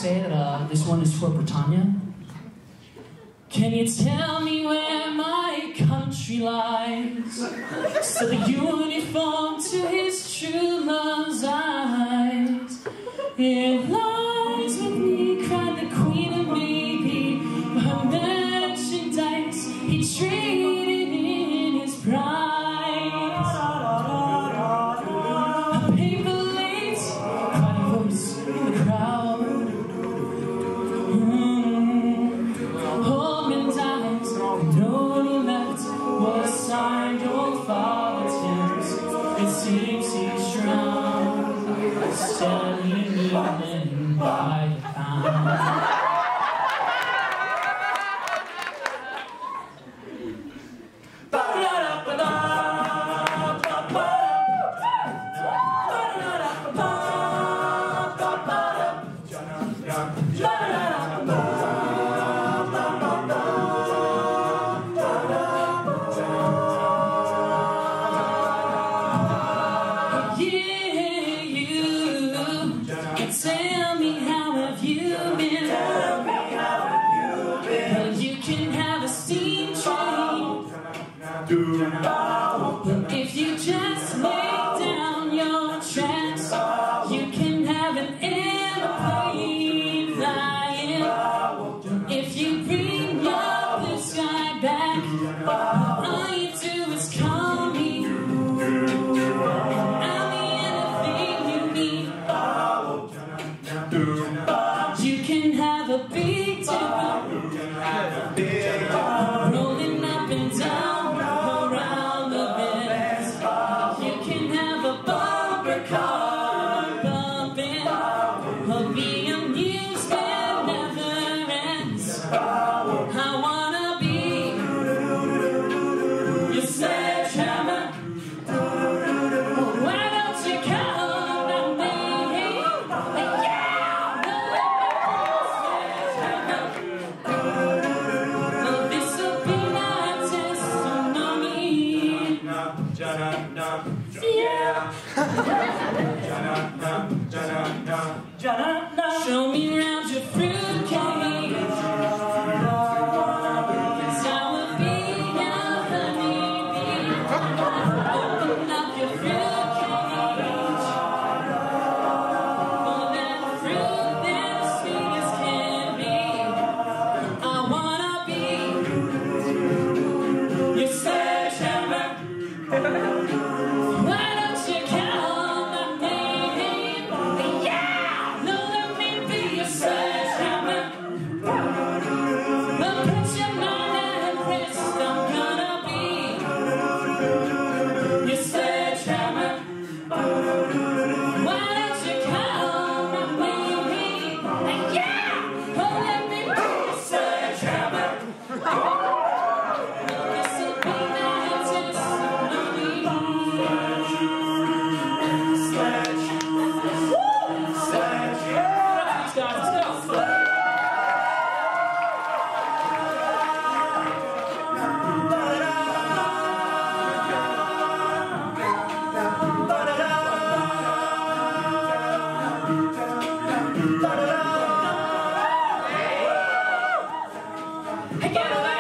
say that this one is for Britannia. Can you tell me where my country lies? So the uniform to his true love's eyes. It lies with me, cried the Queen of Maybe, her merchandise he traded in his prize. A paper late, cried a voice in the crowd. Holman's eyes, and all he left was signed old Father Tim's. It seems he's drowned, selling even by the pound. Tell me how have you been? Well, you can have a steam train, but if you just lay down your tracks, you can have an airplane flying. If you bring your blue sky back, all you do is call me. I'll be anything you need. You can have a big dipper, rolling up and down around the bend. You can have a bumper car bumping, or be amused that never ends. I wanna be your sledgehammer. Why don't you count on me? Show me around your fruit cake. I will be your honeybee. Open up your fruit cage. For that fruit that's sweet as can be. I wanna be your sledgehammer. Why don't you call my name? Yeah! No, let me be your sledgehammer. I'll put your mind at rest. I'm gonna be your sledgehammer. Why don't you call my name? Yeah! Oh, let me be your sledgehammer. This'll be my testimony. Hey, get away!